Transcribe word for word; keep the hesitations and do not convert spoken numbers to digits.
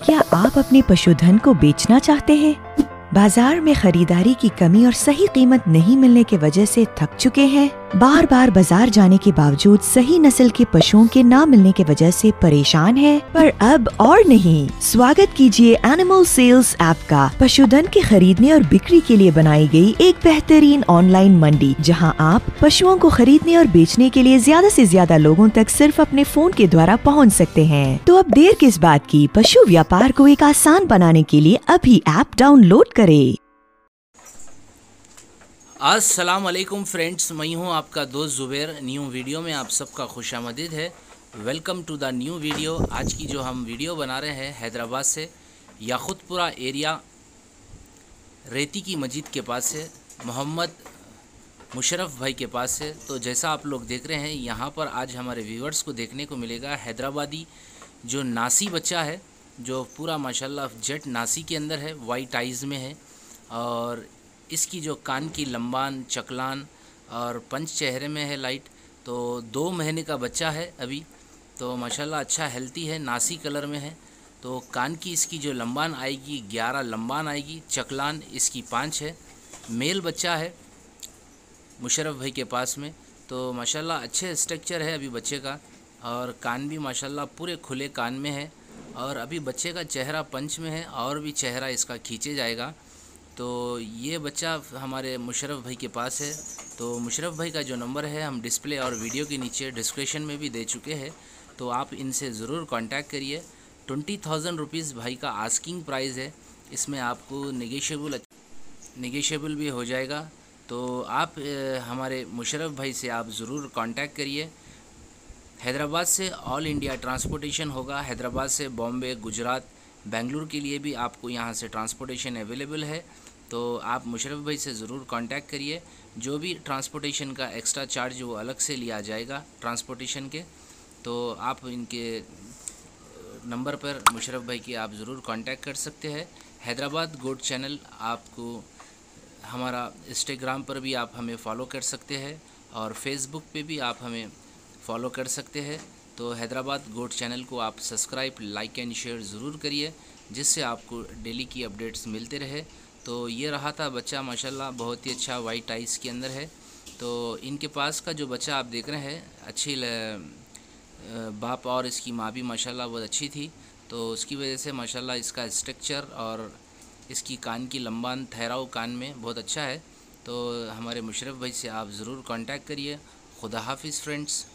क्या आप अपने पशुधन को बेचना चाहते हैं? बाजार में खरीदारी की कमी और सही कीमत नहीं मिलने की वजह से थक चुके हैं? बार बार बाजार जाने के बावजूद सही नस्ल के पशुओं के ना मिलने की वजह से परेशान हैं? पर अब और नहीं। स्वागत कीजिए एनिमल सेल्स ऐप का। पशुधन के खरीदने और बिक्री के लिए बनाई गई एक बेहतरीन ऑनलाइन मंडी, जहां आप पशुओं को खरीदने और बेचने के लिए ज्यादा से ज्यादा लोगों तक सिर्फ अपने फोन के द्वारा पहुंच सकते हैं। तो अब देर किस बात की? पशु व्यापार को एक आसान बनाने के लिए अभी ऐप डाउनलोड करें। अस्सलाम वालेकुम फ्रेंड्स, मैं हूं आपका दोस्त ज़ुबैर। न्यू वीडियो में आप सबका खुशामदीद है। Welcome to the new video. आज की जो हम वीडियो बना रहे हैं हैदराबाद से याकुतपुरा एरिया रेती की मस्जिद के पास से, मोहम्मद मुशर्रफ भाई के पास से। तो जैसा आप लोग देख रहे हैं, यहाँ पर आज हमारे व्यूवर्स को देखने को मिलेगा हैदराबादी जो नासी बच्चा है, जो पूरा माशाल्लाह जेट नासी के अंदर है, वाइट आइज़ में है। और इसकी जो कान की लंबान, चकलान और पंच चेहरे में है लाइट। तो दो महीने का बच्चा है अभी। तो माशाल्लाह अच्छा हेल्थी है, नासी कलर में है। तो कान की इसकी जो लंबान आएगी ग्यारह लंबान आएगी, चकलान इसकी पाँच है। मेल बच्चा है मुशर्रफ भाई के पास में। तो माशाल्लाह अच्छे स्ट्रक्चर है अभी बच्चे का, और कान भी माशाल्लाह पूरे खुले कान में है। और अभी बच्चे का चेहरा पंच में है, और भी चेहरा इसका खींचे जाएगा। तो ये बच्चा हमारे मुशर्रफ भाई के पास है। तो मुशर्रफ भाई का जो नंबर है हम डिस्प्ले और वीडियो के नीचे डिस्क्रिप्शन में भी दे चुके हैं। तो आप इनसे ज़रूर कांटेक्ट करिए। ट्वेंटी थाउजेंड रुपीज़ भाई का आस्किंग प्राइस है। इसमें आपको नेगोशिएबल नेगोशिएबल भी हो जाएगा। तो आप हमारे मुशर्रफ भाई से आप ज़रूर कांटेक्ट करिए। हैदराबाद से ऑल इंडिया ट्रांसपोर्टेशन होगा। हैदराबाद से बॉम्बे, गुजरात, बेंगलुरु के लिए भी आपको यहाँ से ट्रांसपोर्टेशन अवेलेबल है। तो आप मुशर्रफ भाई से ज़रूर कांटेक्ट करिए। जो भी ट्रांसपोर्टेशन का एक्स्ट्रा चार्ज वो अलग से लिया जाएगा ट्रांसपोर्टेशन के। तो आप इनके नंबर पर मुशर्रफ भाई की आप ज़रूर कांटेक्ट कर सकते हैं। हैदराबाद गोट चैनल आपको हमारा इंस्टाग्राम पर भी आप हमें फॉलो कर सकते हैं, और फेसबुक पे भी आप हमें फॉलो कर सकते हैं। तो हैदराबाद गोट चैनल को आप सब्सक्राइब, लाइक एंड शेयर ज़रूर करिए, जिससे आपको डेली की अपडेट्स मिलते रहे। तो ये रहा था बच्चा, माशाल्लाह बहुत ही अच्छा वाइट आइज़ के अंदर है। तो इनके पास का जो बच्चा आप देख रहे हैं, अच्छी बाप और इसकी माँ भी माशाल्लाह बहुत अच्छी थी। तो उसकी वजह से माशाल्लाह इसका स्ट्रक्चर और इसकी कान की लंबान, ठहराव कान में बहुत अच्छा है। तो हमारे मुशर्रफ भाई से आप ज़रूर कांटेक्ट करिए। खुदा हाफिज़ फ्रेंड्स।